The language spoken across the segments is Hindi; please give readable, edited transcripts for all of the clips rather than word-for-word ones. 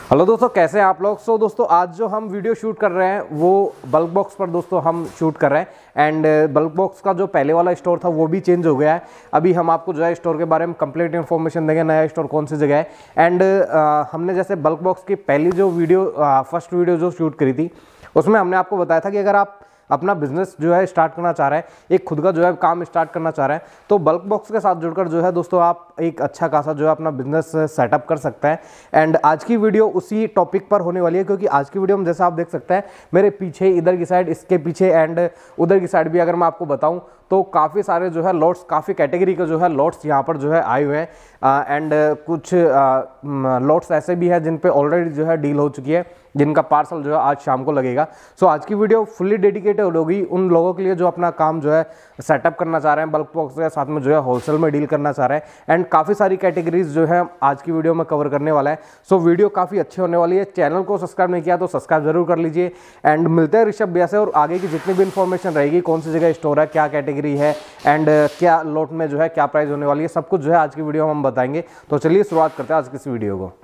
हेलो दोस्तों, कैसे हैं आप लोग। दोस्तों आज जो हम वीडियो शूट कर रहे हैं वो बल्क बॉक्स पर दोस्तों हम शूट कर रहे हैं। एंड बल्क बॉक्स का जो पहले वाला स्टोर था वो भी चेंज हो गया है। अभी हम आपको जो है स्टोर के बारे में कंप्लीट इन्फॉर्मेशन देंगे, नया स्टोर कौन सी जगह है। एंड हमने जैसे बल्क बॉक्स की पहली जो वीडियो फर्स्ट वीडियो जो शूट करी थी उसमें हमने आपको बताया था कि अगर आप अपना बिजनेस जो है स्टार्ट करना चाह रहे हैं, एक खुद का जो है काम स्टार्ट करना चाह रहे हैं, तो बल्क बॉक्स के साथ जुड़कर जो है दोस्तों आप एक अच्छा खासा जो है अपना बिजनेस सेटअप कर सकते हैं। एंड आज की वीडियो उसी टॉपिक पर होने वाली है, क्योंकि आज की वीडियो में जैसा आप देख सकते हैं मेरे पीछे, इधर की साइड, इसके पीछे एंड उधर की साइड भी अगर मैं आपको बताऊं तो काफ़ी सारे जो है लॉट्स, काफ़ी कैटेगरी के जो है लॉट्स यहाँ पर जो है आए हुए हैं। एंड कुछ लॉट्स ऐसे भी हैं जिन पे ऑलरेडी जो है डील हो चुकी है, जिनका पार्सल जो है आज शाम को लगेगा। सो आज की वीडियो फुल्ली डेडिकेटेड होगी उन लोगों के लिए जो अपना काम जो है सेटअप करना चाह रहे हैं, बल्क बॉक्स के साथ में जो है होलसेल में डील करना चाह रहे हैं। एंड काफ़ी सारी कैटेगरीज जो है आज की वीडियो में कवर करने वाला है। सो वीडियो काफ़ी अच्छी होने वाली है। चैनल को सब्सक्राइब नहीं किया तो सब्सक्राइब जरूर कर लीजिए। एंड मिलते हैं ऋषभ भैया से, और आगे की जितनी भी इंफॉर्मेशन रहेगी, कौन सी जगह स्टोर है, क्या कैटेगरी है एंड क्या लॉट में जो है क्या प्राइस होने वाली है, सब कुछ जो है आज की वीडियो में हम बताएंगे। तो चलिए शुरुआत करते हैं आज की इस वीडियो को।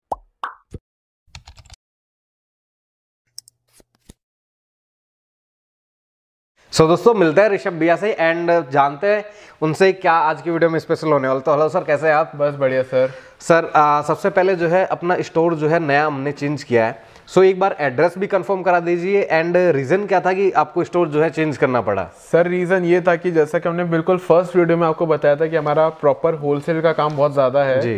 दोस्तों मिलते हैं ऋषभ भैया से एंड जानते हैं उनसे क्या आज की वीडियो में स्पेशल होने वाला। तो हेलो सर, कैसे हैं आप। बस बढ़िया सर। सबसे पहले जो है अपना स्टोर जो है नया हमने चेंज किया है। एक बार एड्रेस भी कंफर्म करा दीजिए एंड रीजन क्या था कि आपको स्टोर जो है चेंज करना पड़ा। सर रीजन ये था कि जैसा कि हमने बिल्कुल फर्स्ट वीडियो में आपको बताया था कि हमारा प्रॉपर होलसेल का काम बहुत ज्यादा है जी।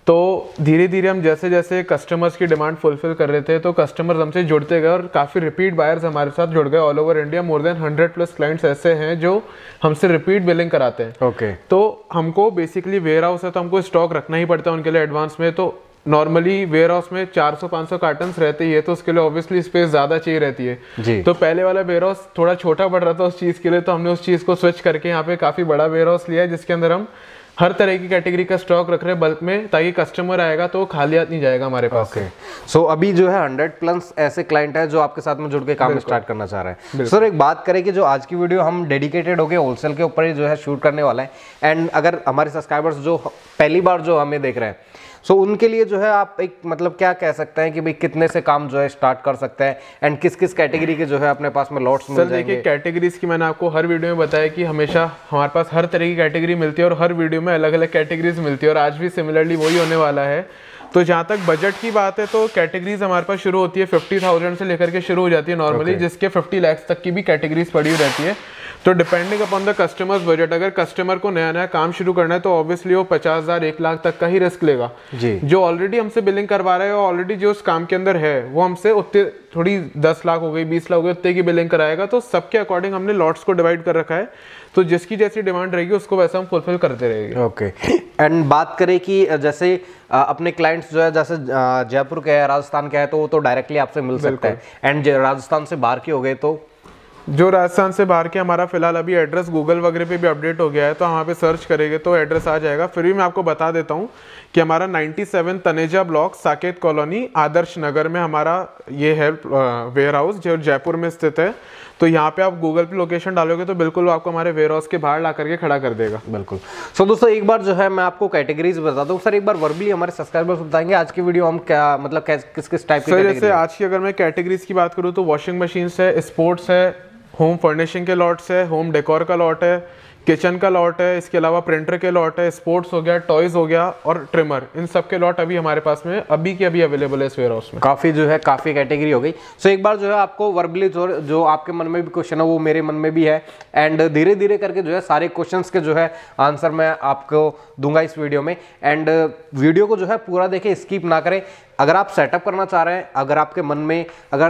तो धीरे धीरे हम जैसे जैसे कस्टमर्स की डिमांड फुलफिल कर रहे थे तो कस्टमर्स हमसे जुड़ते गए और काफ़ी रिपीट बायर्स हमारे साथ जुड़ गए। All over India more than 100+ clients ऐसे हैं जो हमसे रिपीट बिलिंग कराते हैं। ओके। तो हमको बेसिकली वेयर हाउस है तो हमको स्टॉक रखना ही पड़ता है उनके लिए एडवांस में। तो नॉर्मली वेयर हाउस में 400-500 कार्टन्स रहते ही है, तो उसके लिए ऑब्वियसली स्पेस ज़्यादा चाहिए रहती है जी। तो पहले वाला वेयर हाउस थोड़ा छोटा पड़ रहा था उस चीज़ के लिए, तो हमने उस चीज़ को स्विच करके यहाँ पे काफ़ी बड़ा वेयर हाउस लिया है जिसके अंदर हम हर तरह की कैटेगरी का स्टॉक रख रहे हैं बल्क में, ताकि कस्टमर आएगा तो खाली हाथ नहीं जाएगा हमारे पास। ओके। अभी जो है 100+ ऐसे क्लाइंट है जो आपके साथ में जुड़ के काम स्टार्ट करना चाह रहे हैं। सर एक बात करें कि जो आज की वीडियो हम डेडिकेटेड होके होलसेल के ऊपर ही जो है शूट करने वाला है। एंड अगर हमारे सब्सक्राइबर्स जो पहली बार जो हमें देख रहे हैं उनके लिए जो है आप एक मतलब क्या कह सकते हैं कि भाई कितने से काम जो है स्टार्ट कर सकते हैं एंड किस किस कैटेगरी के जो है अपने पास में लॉट्स मिल जाएंगे। सर देखिए, कैटेगरीज की मैंने आपको हर वीडियो में बताया कि हमेशा हमारे पास हर तरह की कैटेगरी मिलती है और हर वीडियो में अलग अलग कैटेगरीज मिलती है, और आज भी सिमिलरली वही होने वाला है। तो जहाँ तक बजट की बात है तो कैटेगरीज हमारे पास शुरू होती है 50,000 से लेकर के शुरू हो जाती है नॉर्मली, जिसके 50 लाख तक की भी कैटेगरीज पड़ी हुई रहती है। तो depending upon the customer's budget, अगर कस्टमर को नया नया काम शुरू करना है तो ऑब्वियसली वो 50,000 1 लाख तक का ही रिस्क लेगा जी। जो ऑलरेडी हमसे बिलिंग करवा रहा है और ऑलरेडी जो उस काम के अंदर है वो हमसे उतने थोड़ी 10 लाख हो गई, 20 लाख हो गई, उतने की बिलिंग कराएगा। तो सबके अकॉर्डिंग हमने लॉट्स को डिवाइड कर रखा है, तो जिसकी जैसी डिमांड रहेगी उसको वैसा हम फुलफिल करते रहेंगे। ओके। एंड बात करें कि जैसे अपने क्लाइंट्स जो है जैसे जयपुर के है, राजस्थान के है, तो वो तो डायरेक्टली आपसे मिल सकते हैं। एंड राजस्थान से बाहर के हो गए तो जो राजस्थान से बाहर के, हमारा फिलहाल अभी एड्रेस गूगल वगैरह पे भी अपडेट हो गया है, तो वहाँ पे सर्च करेंगे तो एड्रेस आ जाएगा। फिर भी मैं आपको बता देता हूँ कि हमारा 97 तनेजा ब्लॉक, साकेत कॉलोनी, आदर्श नगर में हमारा ये है वेयर हाउस जो जयपुर में स्थित है। तो यहाँ पे आप गूगल पे लोकेशन डालोगे तो बिल्कुल आपको हमारे वेयर हाउस के बाहर ला करके खड़ा कर देगा। बिल्कुल। दोस्तों एक बार जो है मैं आपको कैटेगरीज बता दूं। सर एक बार वर्बली हमारे सब्सक्राइबर्स बताएंगे आज की वीडियो हम क्या मतलब किस किस टाइप की कैटेगरी। जैसे आज की अगर मैं कैटेगरीज की बात करूँ तो वॉशिंग मशीन है, स्पोर्ट्स है, होम फर्निशिंग के लॉट्स है, होम डेकोर का लॉट है, किचन का लॉट है, इसके अलावा प्रिंटर के लॉट है, स्पोर्ट्स हो गया, टॉयज हो गया और ट्रिमर, इन सब के लॉट अभी हमारे पास में अभी के अभी अवेलेबल है इस वेयर हाउस में। काफ़ी जो है काफ़ी कैटेगरी हो गई। एक बार जो है आपको वर्बली जो आपके मन में भी क्वेश्चन है वो मेरे मन में भी है, एंड धीरे धीरे करके जो है सारे क्वेश्चंस के जो है आंसर मैं आपको दूंगा इस वीडियो में। एंड वीडियो को जो है पूरा देखें, स्किप ना करें। अगर आप सेटअप करना चाह रहे हैं, अगर आपके मन में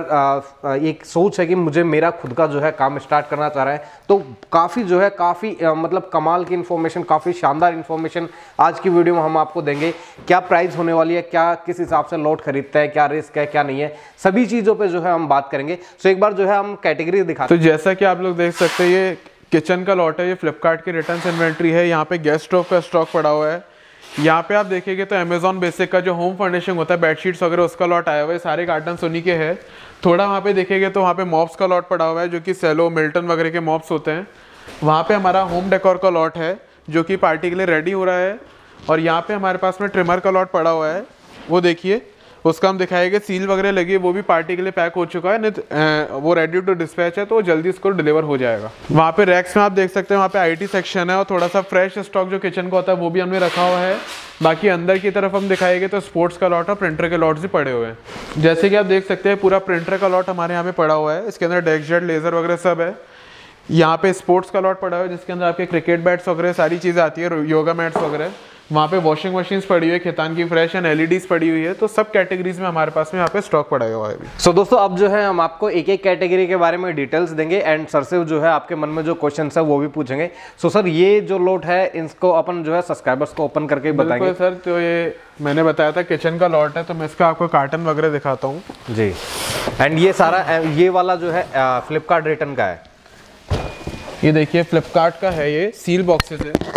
अगर एक सोच है कि मुझे मेरा खुद का जो है काम स्टार्ट करना चाह रहा है, तो काफ़ी जो है काफ़ी मतलब कमाल की इन्फॉर्मेशन, काफ़ी शानदार इन्फॉर्मेशन आज की वीडियो में हम आपको देंगे। क्या प्राइस होने वाली है, क्या किस हिसाब से लॉट खरीदते हैं, क्या रिस्क है, क्या नहीं है, सभी चीज़ों पर जो है हम बात करेंगे। एक बार जो है हम कैटेगरी दिखाते हैं। तो जैसा कि आप लोग देख सकते हैं ये किचन का लॉट है, ये फ्लिपकार्ट की रिटर्न इन्वेंट्री है। यहाँ पे गैस स्टोव का स्टॉक पड़ा हुआ है। यहाँ पे आप देखेंगे तो अमेजॉन बेसिक का जो होम फर्निशिंग होता है, बेडशीट्स वगैरह, उसका लॉट आया हुआ है। सारे कार्टन उन्हीं के हैं। थोड़ा वहाँ पे देखेंगे तो वहाँ पे मॉप्स का लॉट पड़ा हुआ है, जो कि सेलो, मिल्टन वगैरह के मॉप्स होते हैं। वहाँ पे हमारा होम डेकोर का लॉट है जो कि पार्टी के लिए रेडी हो रहा है। और यहाँ पे हमारे पास में ट्रिमर का लॉट पड़ा हुआ है, वो देखिए उसका हम दिखाएंगे। सील वगैरह लगी है, वो भी पार्टी के लिए पैक हो चुका है, नहीं वो रेडी टू डिस्पैच है, तो जल्दी इसको डिलीवर हो जाएगा। वहाँ पे रैक्स में आप देख सकते हैं, वहाँ पे आईटी सेक्शन है और थोड़ा सा फ्रेश स्टॉक जो किचन का होता है वो भी हमने रखा हुआ है। बाकी अंदर की तरफ हम दिखाएंगे तो स्पोर्ट्स का लॉट और प्रिंटर के लॉट्स भी पड़े हुए हैं। जैसे कि आप देख सकते हैं पूरा प्रिंटर का लॉट हमारे यहाँ पे पड़ा हुआ है, इसके अंदर डेस्कजेट लेजर वगैरह सब है। यहाँ पे स्पोर्ट्स का लॉट पड़ा हुआ है जिसके अंदर आपके क्रिकेट बैट्स वगैरह सारी चीज़ें आती है, योगा मैट्स वगैरह। वहाँ पे वॉशिंग मशीन्स पड़ी हुई है, खितान की फ्रेश एंड एलईडीज पड़ी हुई है, तो सब कैटेगरीज में हमारे पास में यहाँ पे स्टॉक पड़ा हुआ है अभी। सो दोस्तों अब जो है हम आपको एक एक कैटेगरी के बारे में डिटेल्स देंगे एंड सर से जो है आपके मन में जो क्वेश्चन है वो भी पूछेंगे। सो सर ये जो लॉट है इसको अपन जो है सब्सक्राइबर्स को ओपन करके बताएंगे। सर तो ये मैंने बताया था किचन का लॉट है, तो मैं इसका आपको कार्टन वगैरह दिखाता हूँ जी। एंड ये सारा ये वाला जो है फ्लिपकार्ट रिटर्न का है, ये देखिए फ्लिपकार्ट का है, ये सील बॉक्सेस है।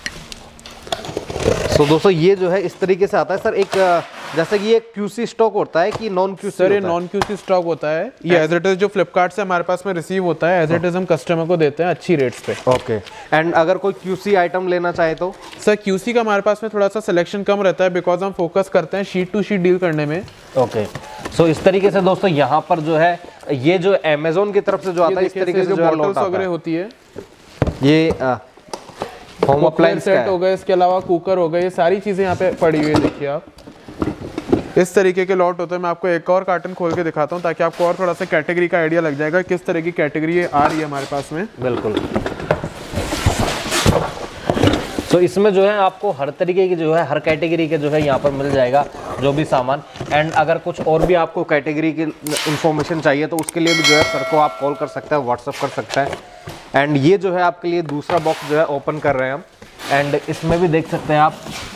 सो दोस्तों ये जो है इस तरीके से आता है सर। एक जैसे कि ये क्यूसी स्टॉक होता है कि नॉन क्यूसी? सर ये नॉन क्यूसी स्टॉक होता है, ये एज इट इज जो फ्लिपकार्ट से हमारे पास में रिसीव होता है एज इट इज हम कस्टमर को देते हैं अच्छी रेट्स पे। ओके। एंड अगर कोई क्यूसी आइटम लेना चाहे तो? सर क्यूसी का हमारे पास में थोड़ा सा सिलेक्शन कम रहता है, बिकॉज हम फोकस करते हैं शीट टू शीट डील करने में। ओके। सो इस तरीके से दोस्तों यहाँ पर जो है ये जो अमेजोन की तरफ से जो आता है इस तरीके से जो बॉटल्स वगैरह होती है, ये होम अप्लायंस सेट हो गए, इसके अलावा कुकर हो गए, ये सारी चीजें यहाँ पे पड़ी हुई है। देखिए आप इस तरीके के लॉट होते हैं। मैं आपको एक और कार्टन खोल के दिखाता हूँ ताकि आपको और थोड़ा सा कैटेगरी का आइडिया लग जाएगा किस तरह की कैटेगरी आ रही है हमारे पास में। बिल्कुल। तो इसमें जो है आपको हर तरीके की जो है हर कैटेगरी के जो है यहाँ पर मिल जाएगा जो भी सामान। एंड अगर कुछ और भी आपको कैटेगरी की इंफॉर्मेशन चाहिए तो उसके लिए भी जो है सर को आप कॉल कर सकते हैं, व्हाट्सअप कर सकते हैं। एंड ये जो है आपके लिए दूसरा बॉक्स जो है ओपन कर रहे हैं हम, एंड इसमें भी देख सकते हैं आप,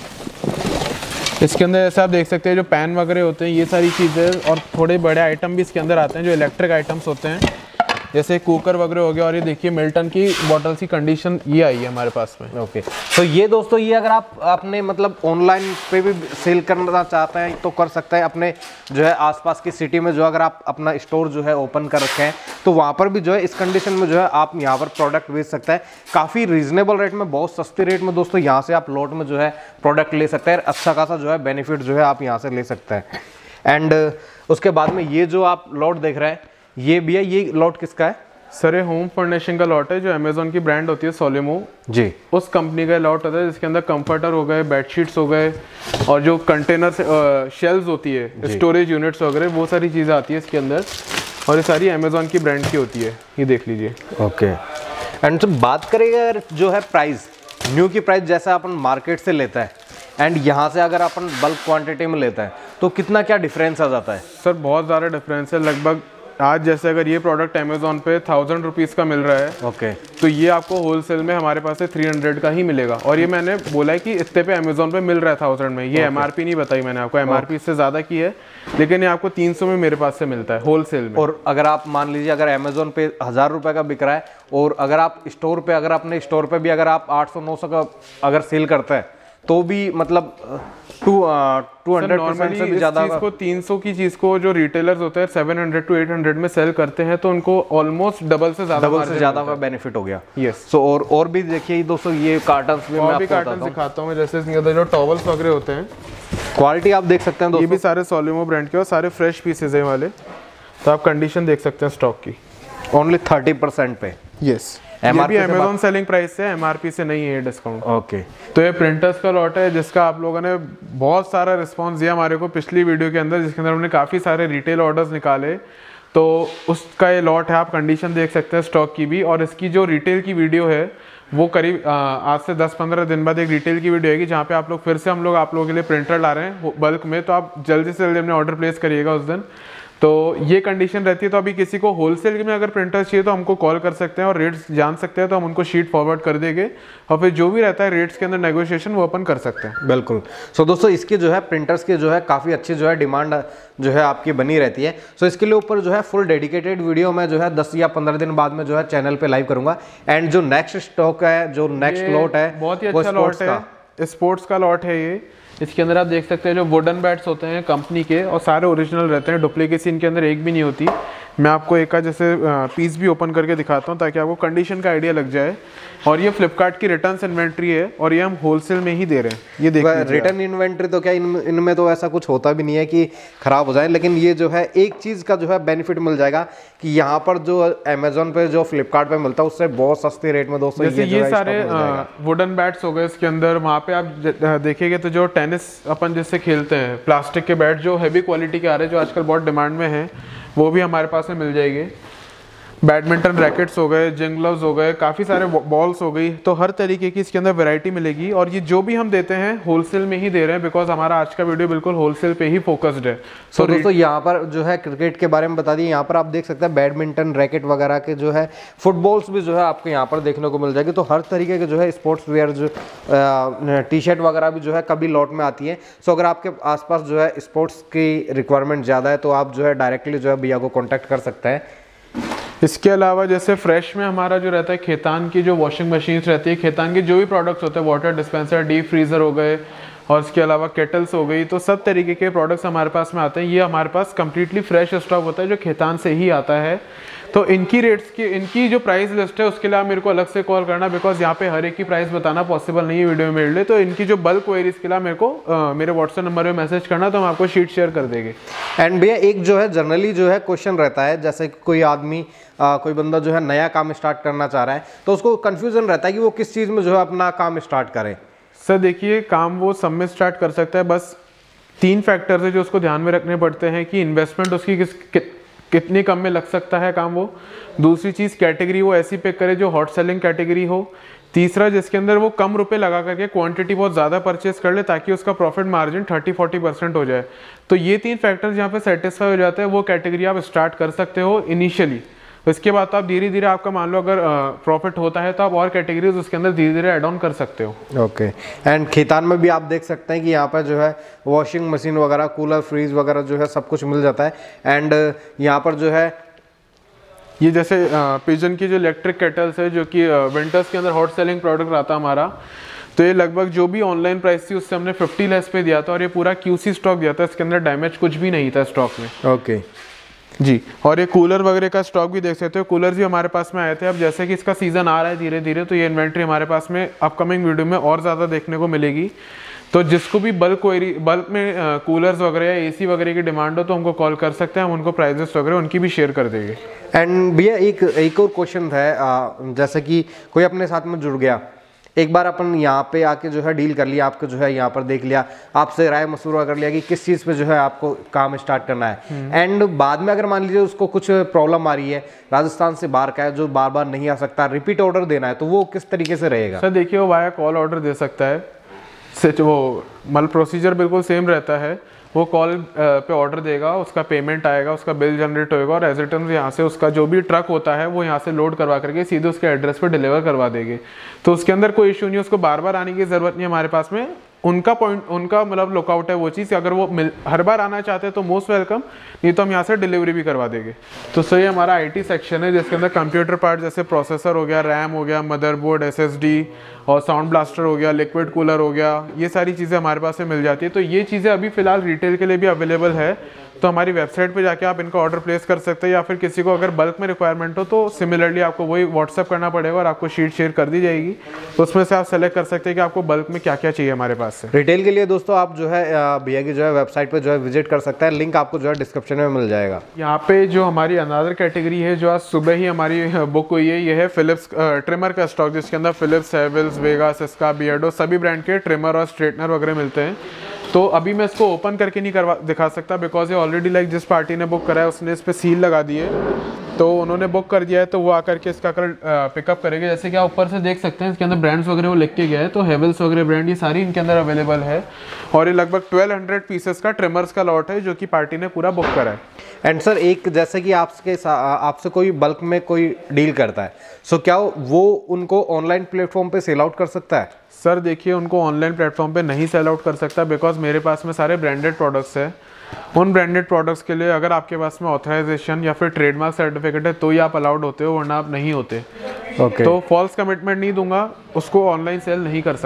इसके अंदर जैसे आप देख सकते हैं जो पैन वगैरह होते हैं, ये सारी चीज़ें और थोड़े बड़े आइटम भी इसके अंदर आते हैं जो इलेक्ट्रिक आइटम्स होते हैं, जैसे कुकर वगैरह हो गया। और ये देखिए मिल्टन की बॉटल्स की कंडीशन ये आई है हमारे पास में। ओके। तो ये दोस्तों ये अगर आप अपने मतलब ऑनलाइन पे भी सेल करना चाहते हैं तो कर सकते हैं। अपने जो है आसपास की सिटी में जो अगर आप अपना स्टोर जो है ओपन कर रखे हैं तो वहाँ पर भी जो है इस कंडीशन में जो है आप यहाँ पर प्रोडक्ट बेच सकते हैं काफ़ी रीजनेबल रेट में, बहुत सस्ते रेट में दोस्तों। यहाँ से आप लॉट में जो है प्रोडक्ट ले सकते हैं, अच्छा खासा जो है बेनिफिट जो है आप यहाँ से ले सकते हैं। एंड उसके बाद में ये जो आप लॉट देख रहे हैं ये भी है, ये लॉट किसका है? सर ये होम फर्निशिंग का लॉट है जो अमेजोन की ब्रांड होती है सोलिमो जी, उस कंपनी का लॉट होता है जिसके अंदर कंफर्टर हो गए, बेडशीट्स हो गए और जो कंटेनर शेल्स होती है, स्टोरेज यूनिट्स वगैरह, वो सारी चीज़ें आती है इसके अंदर। और ये सारी अमेजोन की ब्रांड की होती है, ये देख लीजिए। ओके। एंड तो बात करेंगे अगर जो है प्राइस, न्यू की प्राइस जैसा अपन मार्केट से लेता है एंड यहाँ से अगर अपन बल्क क्वांटिटी में लेता है तो कितना क्या डिफरेंस आ जाता है? सर बहुत ज़्यादा डिफरेंस है। लगभग आज जैसे अगर ये प्रोडक्ट अमेजोन पे 1000 रुपीज़ का मिल रहा है, ओके, तो ये आपको होलसेल में हमारे पास से 300 का ही मिलेगा। और ये मैंने बोला है कि इतने पे अमेजोन पे मिल रहा है 1000 में, ये एमआरपी नहीं बताई मैंने आपको, एमआरपी इससे ज़्यादा की है, लेकिन ये आपको 300 में मेरे पास से मिलता है होलसेल में। और अगर आप मान लीजिए अगर अमेजोन पे 1000 रुपये का बिक रहा है और अगर आप स्टोर पे, अगर अपने स्टोर पे भी अगर आप 800-900 का अगर सेल करते हैं तो भी मतलब 200% से भी ज़्यादा। इसको 300 की चीज़ को जो रिटेलर्स होते हैं 700 to 800 में सेल करते हैं तो उनको ऑलमोस्ट डबल से ज़्यादा का बेनिफिट हो गया। यस। सो और भी देखिए दोस्तों ये कार्टन्स भी मैं आपको कार्टन दिखाता हूँ। जैसे इसके अंदर जो टॉवल्स वगैरह होते हैं, क्वालिटी आप देख सकते हैं दोस्तों, ये भी सारे सोलिमो ब्रांड के और सारे फ्रेश पीसेज हैं वाले। तो आप कंडीशन देख सकते हैं स्टॉक की, ओनली 30% पे। यस, ये भी अमेजोन सेलिंग प्राइस है, एमआरपी से नहीं है डिस्काउंट। ओके। तो ये प्रिंटर्स का लॉट है जिसका आप लोगों ने बहुत सारा रिस्पांस दिया हमारे को पिछली वीडियो के अंदर, जिसके अंदर हमने काफ़ी सारे रिटेल ऑर्डर्स निकाले, तो उसका ये लॉट है। आप कंडीशन देख सकते हैं स्टॉक की भी। और इसकी जो रिटेल की वीडियो है वो करीब आज से 10-15 दिन बाद एक रिटेल की वीडियो आएगी जहाँ पे आप लोग फिर से हम लोग आप लोगों के लिए प्रिंटर ला रहे हैं बल्क में, तो आप जल्दी से जल्दी अपने ऑर्डर प्लेस करिएगा उस दिन। तो ये कंडीशन रहती है। तो अभी किसी को होलसेल में अगर प्रिंटर चाहिए तो हमको कॉल कर सकते हैं और रेट्स जान सकते हैं, तो हम उनको शीट फॉरवर्ड कर देंगे और फिर जो भी रहता है रेट्स के अंदर नेगोशिएशन वो अपन कर सकते हैं। बिल्कुल। सो दोस्तों इसकी जो है प्रिंटर्स की जो है काफ़ी अच्छी जो है डिमांड जो है आपकी बनी रहती है। सो इसके लिए ऊपर जो है फुल डेडिकेटेड वीडियो मैं जो है 10 या 15 दिन बाद में जो है चैनल पे लाइव करूंगा। एंड जो नेक्स्ट स्टॉक है, जो नेक्स्ट लॉट है, बहुत ही अच्छा लॉट है, स्पोर्ट्स का लॉट है ये। इसके अंदर आप देख सकते हैं जो वुडन बैट्स होते हैं कंपनी के और सारे ओरिजिनल रहते हैं, डुप्लीकेसी इनके अंदर एक भी नहीं होती। मैं आपको एक का जैसे पीस भी ओपन करके दिखाता हूँ ताकि आपको कंडीशन का आइडिया लग जाए। और ये फ्लिपकार्ट की रिटर्न इन्वेंट्री है और ये हम होलसेल में ही दे रहे हैं। ये देखिए रिटर्न इन्वेंट्री तो क्या इनमें तो ऐसा कुछ होता भी नहीं है कि खराब हो जाए, लेकिन ये जो है एक चीज़ का जो है बेनिफिट मिल जाएगा कि यहाँ पर जो अमेजोन पे जो फ्लिपकार्ट पे मिलता है उससे बहुत सस्ते रेट में दोस्तों जैसे ये सारे वुडन बैट्स हो गए इसके अंदर। वहाँ पे आप देखेंगे तो जो टेनिस अपन जिससे खेलते हैं प्लास्टिक के बैट जो हैवी क्वालिटी के आ रहे हैं जो आजकल बहुत डिमांड में है, वो भी हमारे पास में मिल जाएगी। बैडमिंटन रैकेट्स हो गए, जिम ग्लव्स हो गए, काफ़ी सारे बॉल्स हो गई, तो हर तरीके की इसके अंदर वैरायटी मिलेगी। और ये जो भी हम देते हैं होलसेल में ही दे रहे हैं बिकॉज हमारा आज का वीडियो बिल्कुल होलसेल पे ही फोकस्ड है। तो दोस्तों यहाँ पर जो है क्रिकेट के बारे में बता दिए, यहाँ पर आप देख सकते हैं बैडमिंटन रैकेट वगैरह के जो है फुटबॉल्स भी जो है आपको यहाँ पर देखने को मिल जाएगी। तो हर तरीके के जो है स्पोर्ट्स वेयर जो टी शर्ट वगैरह भी जो है कभी लॉट में आती है। सो अगर आपके आसपास जो है स्पोर्ट्स की रिक्वायरमेंट ज़्यादा है तो आप जो है डायरेक्टली जो है भैया को कॉन्टैक्ट कर सकते हैं। इसके अलावा जैसे फ्रेश में हमारा जो रहता है खेतान की जो वॉशिंग मशीन्स रहती है, खेतान के जो भी प्रोडक्ट्स होते हैं, वाटर डिस्पेंसर, डीप फ्रीज़र हो गए और इसके अलावा केटल्स हो गई, तो सब तरीके के प्रोडक्ट्स हमारे पास में आते हैं। ये हमारे पास कंप्लीटली फ्रेश स्टॉक होता है जो खेतान से ही आता है। तो इनकी रेट्स की इनकी जो प्राइस लिस्ट है उसके लिए आप मेरे को अलग से कॉल करना, बिकॉज यहाँ पे हर एक की प्राइस बताना पॉसिबल नहीं है वीडियो में मेरे लिए। तो इनकी जो बल्क क्वेरीज के लिए मेरे को मेरे व्हाट्सएप नंबर पे मैसेज करना, तो हम आपको शीट शेयर कर देंगे। एंड भैया एक जो है जनरली जो है क्वेश्चन रहता है, जैसे कोई आदमी कोई बंदा जो है नया काम स्टार्ट करना चाह रहा है तो उसको कन्फ्यूजन रहता है कि वो किस चीज़ में जो है अपना काम स्टार्ट करे। सर देखिए, काम वो सब में स्टार्ट कर सकता है, बस 3 फैक्टर्स है जो उसको ध्यान में रखने पड़ते हैं कि इन्वेस्टमेंट उसकी कितनी कम में लग सकता है काम वो। दूसरी चीज़ कैटेगरी वो ऐसी पिक करे जो हॉट सेलिंग कैटेगरी हो। तीसरा जिसके अंदर वो कम रुपए लगा करके क्वांटिटी बहुत ज़्यादा परचेस कर ले ताकि उसका प्रॉफिट मार्जिन 30-40% हो जाए। तो ये 3 फैक्टर्स यहाँ पे सेटिस्फाई हो जाते हैं, वो कैटेगरी आप स्टार्ट कर सकते हो इनिशियली। तो इसके बाद तो आप धीरे धीरे आपका मान लो अगर प्रॉफिट होता है तो आप और कैटेगरीज उसके अंदर धीरे धीरे ऐड ऑन कर सकते हो। ओके एंड खेतान में भी आप देख सकते हैं कि यहाँ पर जो है वॉशिंग मशीन वगैरह, कूलर, फ्रीज वगैरह जो है सब कुछ मिल जाता है। एंड यहाँ पर जो है ये जैसे पिजन की जो इलेक्ट्रिक केटल्स है जो कि विंटर्स के अंदर हॉट सेलिंग प्रोडक्ट रहा था हमारा, तो ये लगभग जो भी ऑनलाइन प्राइस थी उससे हमने 50 लेस पे दिया था और ये पूरा QC स्टॉक दिया था, इसके अंदर डैमेज कुछ भी नहीं था स्टॉक में। ओके जी। और ये कूलर वगैरह का स्टॉक भी देख सकते हो, कूलर्स भी हमारे पास में आए थे। अब जैसे कि इसका सीजन आ रहा है धीरे धीरे, तो ये इन्वेंट्री हमारे पास में अपकमिंग वीडियो में और ज़्यादा देखने को मिलेगी। तो जिसको भी बल्क में कूलर्स वगैरह या AC वगैरह की डिमांड हो तो हमको कॉल कर सकते हैं, हम उनको प्राइजेस वगैरह उनकी भी शेयर कर देंगे। एंड भैया एक और क्वेश्चन है, जैसे कि कोई अपने साथ में जुड़ गया, एक बार अपन यहाँ पे आके जो है डील कर लिया, आपको जो है यहाँ पर देख लिया, आपसे राय मशवरा कर लिया कि किस चीज़ पे जो है आपको काम स्टार्ट करना है। एंड बाद में अगर मान लीजिए उसको कुछ प्रॉब्लम आ रही है, राजस्थान से बाहर का है, जो बार बार नहीं आ सकता, रिपीट ऑर्डर देना है, तो वो किस तरीके से रहेगा? सर देखिए, वो वाया कॉल ऑर्डर दे सकता है, वो मतलब प्रोसीजर बिल्कुल सेम रहता है। वो कॉल पे ऑर्डर देगा, उसका पेमेंट आएगा, उसका बिल जनरेट होएगा और एज रिटर्न यहाँ से उसका जो भी ट्रक होता है वो यहाँ से लोड करवा करके सीधे उसके एड्रेस पे डिलीवर करवा देंगे। तो उसके अंदर कोई इशू नहीं, उसको बार बार आने की ज़रूरत नहीं हमारे पास में। उनका मतलब लुकआउट है वो चीज़, अगर वो हर बार आना चाहते हैं तो मोस्ट वेलकम, नहीं तो हम यहाँ से डिलीवरी भी करवा देंगे। तो सही हमारा IT सेक्शन है जिसके अंदर कंप्यूटर पार्ट जैसे प्रोसेसर हो गया, रैम हो गया, मदरबोर्ड, SSD और साउंड ब्लास्टर हो गया, लिक्विड कूलर हो गया, ये सारी चीज़ें हमारे पास से मिल जाती है। तो ये चीज़ें अभी फिलहाल रिटेल के लिए भी अवेलेबल है, तो हमारी वेबसाइट पे जाके आप इनका ऑर्डर प्लेस कर सकते हैं, या फिर किसी को अगर बल्क में रिक्वायरमेंट हो तो सिमिलरली आपको वही व्हाट्सअप करना पड़ेगा और आपको शीट शेयर कर दी जाएगी। तो उसमें से आप सेलेक्ट कर सकते हैं कि आपको बल्क में क्या क्या चाहिए हमारे पास से। रिटेल के लिए दोस्तों आप जो है भैया की जो है वेबसाइट पे जो है विजिट कर सकते हैं, लिंक आपको जो है डिस्क्रिप्शन में मिल जाएगा। यहाँ पे जो हमारी अनदर कैटेगरी है जो आज सुबह ही हमारी बुक हुई है, ये है फिलिप्स ट्रिमर का स्टॉक, जिसके अंदर Philips, Havells, Vega, Syska, Beardo सभी ब्रांड के ट्रिमर और स्ट्रेटनर वगैरह मिलते हैं। तो अभी मैं इसको ओपन करके नहीं दिखा सकता बिकॉज ये ऑलरेडी लाइक जिस पार्टी ने बुक करा है उसने इस पर सील लगा दी है, तो उन्होंने बुक कर दिया है, तो वो आकर के इसका कल पिकअप करेंगे। जैसे कि आप ऊपर से देख सकते हैं इसके अंदर ब्रांड्स वगैरह वो लिख के गया है, तो हेवल्स वगैरह ब्रांड ये सारी इनके अंदर अवेलेबल है। और ये लगभग 1200 पीसेस का ट्रिमर्स का लॉट है जो कि पार्टी ने पूरा बुक करा है। एंड सर एक जैसे कि आपसे कोई बल्क में कोई डील करता है, सो क्या वो उनको ऑनलाइन प्लेटफॉर्म पे सेल आउट कर सकता है? सर देखिए, उनको ऑनलाइन प्लेटफॉर्म पे नहीं सेल आउट कर सकता बिकॉज मेरे पास में सारे ब्रांडेड प्रोडक्ट्स है। उन ब्रांडेड प्रोडक्ट्स के लिए अगर आपके पास में ऑथराइजेशन या फिर ट्रेडमार्क सर्टिफिकेट है तो ही आप अलाउड होते हो, वरना आप नहीं होते। ओके। तो फॉल्स कमिटमेंट नहीं दूंगा, उसको ऑनलाइन सेल नहीं कर सकते।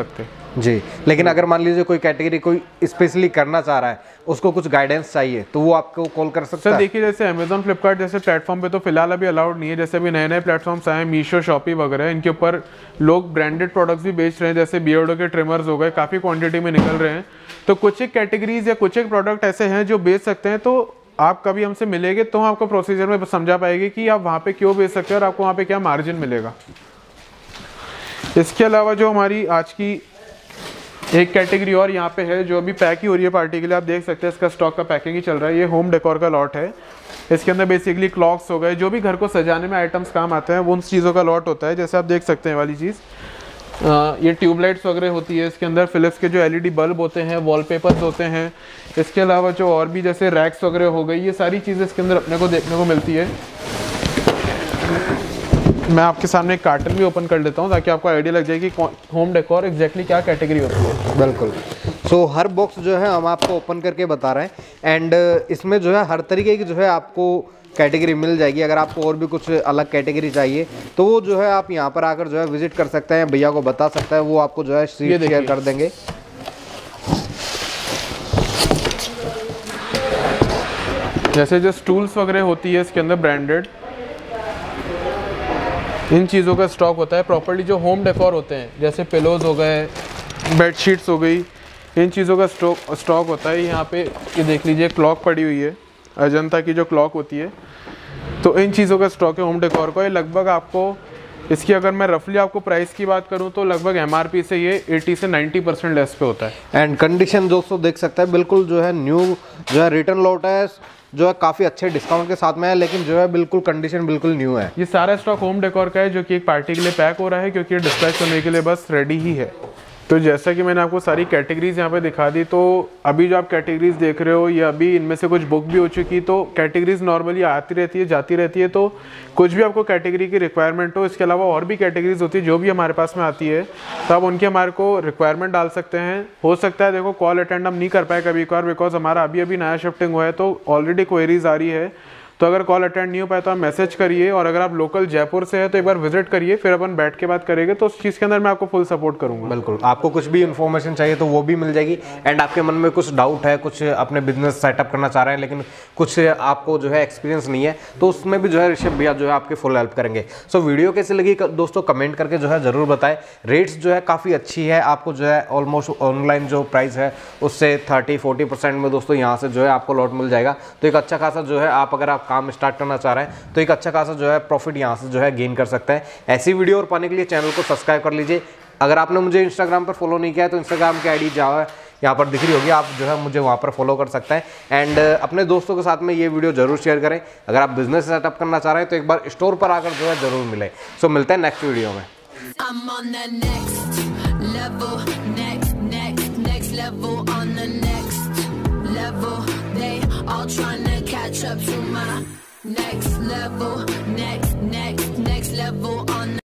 जी। लेकिन अगर मान लीजिए कोई कैटेगरी कोई स्पेशली करना चाह रहा है, उसको कुछ गाइडेंस चाहिए, तो वो आपको कॉल कर सकता है? सर देखिए, जैसे अमेजॉन, फ्लिपकार्ट जैसे प्लेटफॉर्म पे तो फिलहाल अभी अलाउड नहीं है। जैसे अभी नए नए प्लेटफॉर्म्स आए हैं, मीशो, शॉपी वगैरह, इनके ऊपर लोग ब्रांडेड प्रोडक्ट्स भी बेच रहे हैं। जैसे बियर्डो के ट्रिमर्स हो गए, काफ़ी क्वांटिटी में निकल रहे हैं। तो कुछ एक कैटेगरीज या कुछ एक प्रोडक्ट ऐसे हैं जो बेच सकते हैं। तो आप कभी हमसे मिलेंगे तो हम आपको प्रोसीजर में समझा पाएंगे कि आप वहाँ पे क्यों बेच सकते हैं और आपको वहाँ पे क्या मार्जिन मिलेगा। इसके अलावा जो हमारी आज की एक कैटेगरी और यहाँ पे है, जो अभी पैक ही हो रही है पार्टी के लिए, आप देख सकते हैं इसका स्टॉक का पैकिंग ही चल रहा है। ये होम डेकोर का लॉट है। इसके अंदर बेसिकली क्लॉक्स हो गए, जो भी घर को सजाने में आइटम्स काम आते हैं, वो उन चीज़ों का लॉट होता है। जैसे आप देख सकते हैं वाली चीज़, ये ट्यूबलाइट्स वगैरह होती है। इसके अंदर फिलिप्स के जो एलईडी बल्ब होते हैं, वॉलपेपर्स होते हैं। इसके अलावा जो और भी जैसे रैक्स वगैरह हो गई, ये सारी चीज़ें इसके अंदर अपने को देखने को मिलती है। मैं आपके सामने एक कार्टन भी ओपन कर लेता हूँ ताकि आपको आइडिया लग जाए कि होम डेकोर एग्जैक्टली क्या कैटेगरी होती है। बिल्कुल। सो हर बॉक्स जो है हम आपको ओपन करके बता रहे हैं, एंड इसमें जो है हर तरीके की जो है आपको कैटेगरी मिल जाएगी। अगर आपको और भी कुछ अलग कैटेगरी चाहिए तो वो जो है आप यहाँ पर आकर जो है विजिट कर सकते हैं, भैया को बता सकता है, वो आपको जो है शीट शेयर कर देंगे। जैसे जो स्टूल्स वगैरह होती है इसके अंदर ब्रांडेड, इन चीज़ों का स्टॉक होता है प्रॉपर्ली। जो होम डेकोर होते हैं, जैसे पिलोज हो गए, बेडशीट्स हो गई, इन चीज़ों का स्टॉक होता है। यहाँ पे ये देख लीजिए, क्लॉक पड़ी हुई है, अजंता की जो क्लॉक होती है। तो इन चीज़ों का स्टॉक है होम डेकोर का। ये लगभग आपको, इसकी अगर मैं रफली आपको प्राइस की बात करूं तो लगभग एमआरपी से ये 80 से 90% लेस पे होता है। एंड कंडीशन दोस्तों देख सकते हैं, बिल्कुल जो है न्यू जो है रिटर्न लॉट है, जो है काफ़ी अच्छे डिस्काउंट के साथ में है, लेकिन जो है बिल्कुल कंडीशन बिल्कुल न्यू है। ये सारा स्टॉक होम डेकोर का है, जो कि एक पार्टी के लिए पैक हो रहा है, क्योंकि ये डिस्पैच होने के लिए बस रेडी ही है। तो जैसा कि मैंने आपको सारी कैटेगरीज यहाँ पे दिखा दी, तो अभी जो आप कैटेगरीज देख रहे हो, ये अभी इनमें से कुछ बुक भी हो चुकी। तो कैटेगरीज नॉर्मली आती रहती है, जाती रहती है। तो कुछ भी आपको कैटेगरी की रिक्वायरमेंट हो, इसके अलावा और भी कैटेगरीज होती है जो भी हमारे पास में आती है, तो आप उनकी हमारे को रिक्वायरमेंट डाल सकते हैं। हो सकता है देखो कॉल अटेंड हम नहीं कर पाए कभी कभार, बिकॉज हमारा अभी अभी नया शिफ्टिंग हुआ है, तो ऑलरेडी क्वेरीज आ रही है। तो अगर कॉल अटेंड नहीं हो पाए तो आप मैसेज करिए, और अगर आप लोकल जयपुर से है तो एक बार विजिट करिए, फिर अपन बैठ के बात करेंगे। तो उस चीज़ के अंदर मैं आपको फुल सपोर्ट करूंगा। बिल्कुल, आपको कुछ भी इन्फॉर्मेशन चाहिए तो वो भी मिल जाएगी। एंड आपके मन में कुछ डाउट है, कुछ अपने बिजनेस सेटअप करना चाह रहे हैं, लेकिन कुछ आपको जो है एक्सपीरियंस नहीं है, तो उसमें भी जो है ऋषभ भैया जो है आपकी फुल हेल्प करेंगे। सो वीडियो कैसी लगी दोस्तों कमेंट करके जो है ज़रूर बताएं। रेट्स जो है काफ़ी अच्छी है, आपको जो है ऑलमोस्ट ऑनलाइन जो प्राइस है उससे 30-40% में दोस्तों यहाँ से जो है आपको लॉट मिल जाएगा। तो एक अच्छा खासा जो है, आप अगर आप काम स्टार्ट करना चाह रहे हैं तो एक अच्छा खासा जो है प्रॉफिट यहाँ से जो है गेन कर सकते हैं। ऐसी वीडियो और पाने के लिए चैनल को सब्सक्राइब कर लीजिए। अगर आपने मुझे इंस्टाग्राम पर फॉलो नहीं किया है तो इंस्टाग्राम की आईडी जावा यहाँ पर दिख रही होगी, आप जो है मुझे वहाँ पर फॉलो कर सकते हैं। एंड अपने दोस्तों के साथ में ये वीडियो जरूर शेयर करें। अगर आप बिजनेस सेटअप करना चाह रहे हैं तो एक बार स्टोर पर आकर जो है जरूर मिले। सो मिलते हैं नेक्स्ट वीडियो में। I'm on the next level, next level, on the next level. They all trying to catch up to my next level, next